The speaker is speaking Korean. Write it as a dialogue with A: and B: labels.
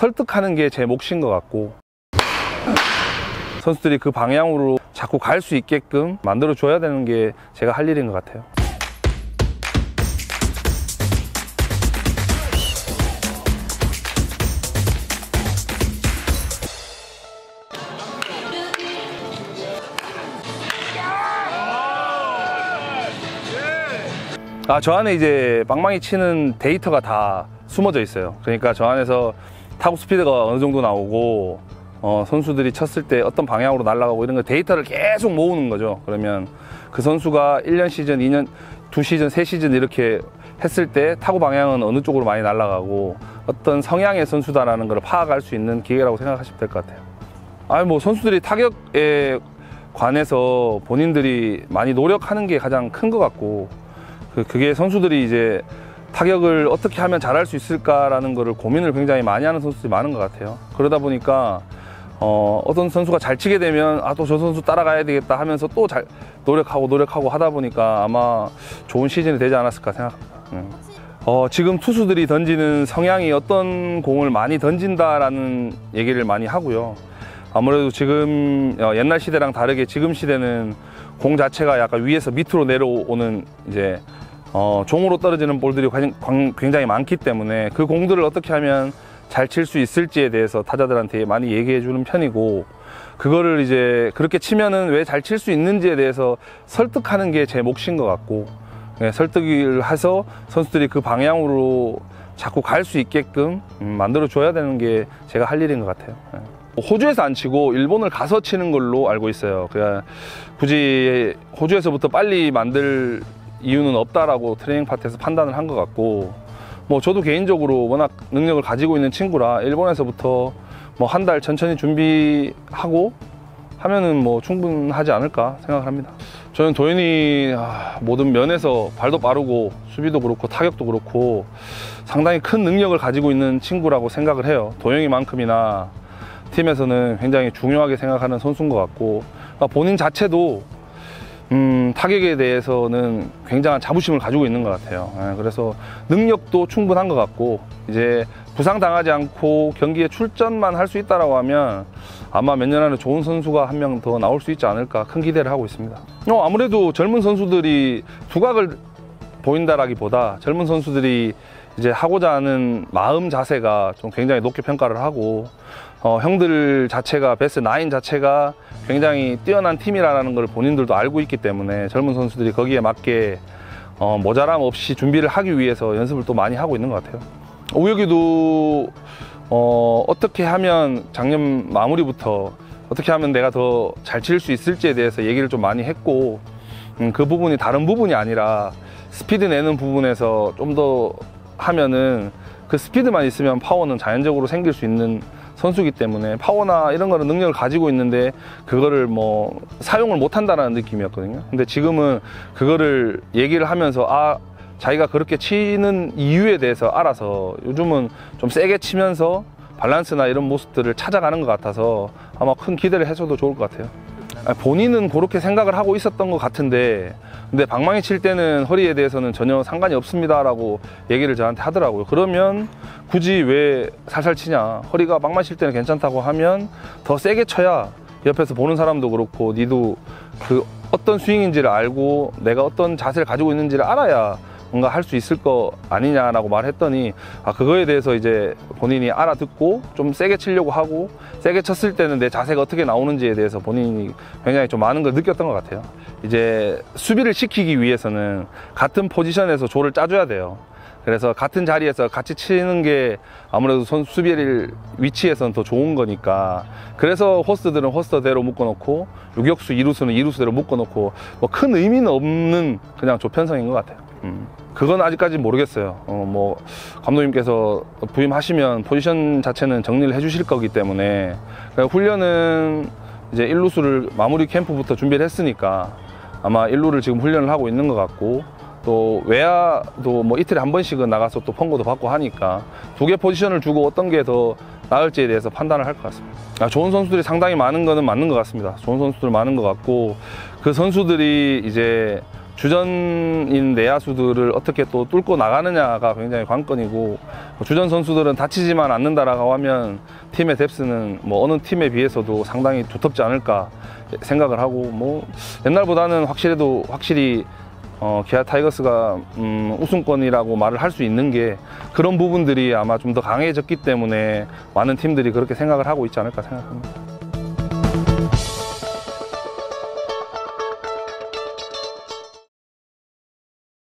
A: 설득하는 게 제 몫인 것 같고, 선수들이 그 방향으로 자꾸 갈 수 있게끔 만들어 줘야 되는 게 제가 할 일인 것 같아요. 저 안에 이제 방망이 치는 데이터가 다 숨어져 있어요. 그러니까 저 안에서 타구 스피드가 어느 정도 나오고, 선수들이 쳤을 때 어떤 방향으로 날아가고 이런 거 데이터를 계속 모으는 거죠. 그러면 그 선수가 1년 시즌, 2년, 2시즌, 3시즌 이렇게 했을 때 타구 방향은 어느 쪽으로 많이 날아가고 어떤 성향의 선수다라는 걸 파악할 수 있는 기회라고 생각하시면 될 것 같아요. 뭐 선수들이 타격에 관해서 본인들이 많이 노력하는 게 가장 큰 것 같고, 그게 선수들이 이제 타격을 어떻게 하면 잘할 수 있을까라는 거를 고민을 굉장히 많이 하는 선수들이 많은 것 같아요. 그러다 보니까 어떤 선수가 잘 치게 되면 또 저 선수 따라가야 되겠다 하면서 또 잘 노력하고 하다 보니까 아마 좋은 시즌이 되지 않았을까 생각합니다. 지금 투수들이 던지는 성향이 어떤 공을 많이 던진다라는 얘기를 많이 하고요. 아무래도 지금 옛날 시대랑 다르게 지금 시대는 공 자체가 약간 위에서 밑으로 내려오는 이제 종으로 떨어지는 볼들이 굉장히 많기 때문에 그 공들을 어떻게 하면 잘 칠 수 있을지에 대해서 타자들한테 많이 얘기해 주는 편이고, 그거를 이제 그렇게 치면은 왜 잘 칠 수 있는지에 대해서 설득하는 게 제 몫인 것 같고, 설득을 해서 선수들이 그 방향으로 자꾸 갈 수 있게끔 만들어 줘야 되는 게 제가 할 일인 것 같아요. 호주에서 안 치고 일본을 가서 치는 걸로 알고 있어요. 그냥 굳이 호주에서부터 빨리 만들 이유는 없다라고 트레이닝 파트에서 판단을 한 것 같고, 뭐 저도 개인적으로 워낙 능력을 가지고 있는 친구라 일본에서부터 뭐 한 달 천천히 준비하고 하면은 뭐 충분하지 않을까 생각을 합니다. 저는 도현이 모든 면에서 발도 빠르고 수비도 그렇고 타격도 그렇고 상당히 큰 능력을 가지고 있는 친구라고 생각을 해요. 도영이만큼이나 팀에서는 굉장히 중요하게 생각하는 선수인 것 같고, 본인 자체도 타격에 대해서는 굉장한 자부심을 가지고 있는 것 같아요. 그래서 능력도 충분한 것 같고, 이제 부상당하지 않고 경기에 출전만 할 수 있다라고 하면 아마 몇 년 안에 좋은 선수가 한 명 더 나올 수 있지 않을까 큰 기대를 하고 있습니다. 아무래도 젊은 선수들이 두각을 보인다라기보다 젊은 선수들이 이제 하고자 하는 마음 자세가 좀 굉장히 높게 평가를 하고, 형들 자체가 베스트 9 자체가 굉장히 뛰어난 팀이라는 걸 본인들도 알고 있기 때문에 젊은 선수들이 거기에 맞게 모자람 없이 준비를 하기 위해서 연습을 또 많이 하고 있는 것 같아요. 우혁이도 어떻게 하면 작년 마무리부터 어떻게 하면 내가 더 잘 칠 수 있을지에 대해서 얘기를 좀 많이 했고, 그 부분이 다른 부분이 아니라 스피드 내는 부분에서 좀 더 하면은 그 스피드만 있으면 파워는 자연적으로 생길 수 있는 선수이기 때문에 파워나 이런 거는 능력을 가지고 있는데 그거를 뭐 사용을 못 한다는 느낌이었거든요. 근데 지금은 그거를 얘기를 하면서 자기가 그렇게 치는 이유에 대해서 알아서 요즘은 좀 세게 치면서 밸런스나 이런 모습들을 찾아가는 것 같아서 아마 큰 기대를 해줘도 좋을 것 같아요. 본인은 그렇게 생각을 하고 있었던 것 같은데, 근데 방망이 칠 때는 허리에 대해서는 전혀 상관이 없습니다라고 얘기를 저한테 하더라고요. 그러면 굳이 왜 살살 치냐, 허리가 방망이 칠 때는 괜찮다고 하면 더 세게 쳐야 옆에서 보는 사람도 그렇고 니도 그 어떤 스윙인지를 알고 내가 어떤 자세를 가지고 있는지를 알아야 뭔가 할 수 있을 거 아니냐라고 말했더니, 그거에 대해서 이제 본인이 알아듣고 좀 세게 치려고 하고, 세게 쳤을 때는 내 자세가 어떻게 나오는지에 대해서 본인이 굉장히 좀 많은 걸 느꼈던 것 같아요. 이제 수비를 시키기 위해서는 같은 포지션에서 조를 짜줘야 돼요. 그래서 같은 자리에서 같이 치는 게 아무래도 수비를 위치에서는 더 좋은 거니까, 그래서 호스트들은 호스트대로 묶어놓고 유격수, 이루수는 이루수대로 묶어놓고 뭐 큰 의미는 없는 그냥 조편성인 것 같아요. 그건 아직까지 모르겠어요. 뭐 감독님께서 부임하시면 포지션 자체는 정리를 해주실 거기 때문에, 훈련은 이제 1루수를 마무리 캠프부터 준비를 했으니까 아마 1루를 지금 훈련을 하고 있는 것 같고, 또 외야도 뭐 이틀에 한 번씩은 나가서 또 펑고도 받고 하니까 두 개 포지션을 주고 어떤 게 더 나을지에 대해서 판단을 할 것 같습니다. 좋은 선수들이 상당히 많은 거는 맞는 것 같습니다. 좋은 선수들 많은 것 같고, 그 선수들이 이제 주전인 내야수들을 어떻게 또 뚫고 나가느냐가 굉장히 관건이고, 주전 선수들은 다치지만 않는다라고 하면 팀의 뎁스는 뭐 어느 팀에 비해서도 상당히 두텁지 않을까 생각을 하고, 뭐 옛날보다는 확실히 기아 타이거스가 우승권이라고 말을 할 수 있는 게 그런 부분들이 아마 좀 더 강해졌기 때문에 많은 팀들이 그렇게 생각을 하고 있지 않을까 생각합니다.